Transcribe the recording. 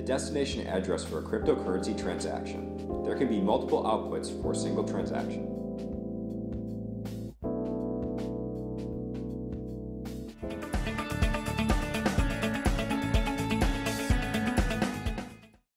destination address for a cryptocurrency transaction. There can be multiple outputs for a single transaction.